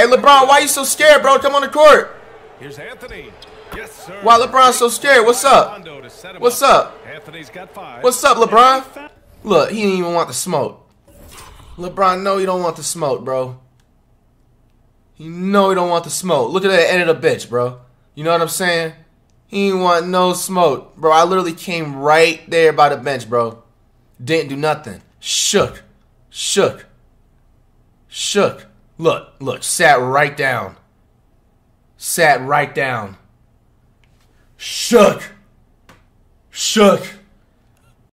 Hey, LeBron, why you so scared, bro? Come on the court. Here's Anthony. Yes, sir. Why LeBron so scared? What's up? What's up? Anthony's got 5. What's up, LeBron? Look, he didn't even want the smoke. LeBron, no, he don't want the smoke, bro. He know he don't want the smoke. Look at that end of the bench, bro. You know what I'm saying? He ain't want no smoke. Bro, I literally came right there by the bench, bro. Didn't do nothing. Shook. Shook. Shook. Look, sat right down. Sat right down. Shook. Shook.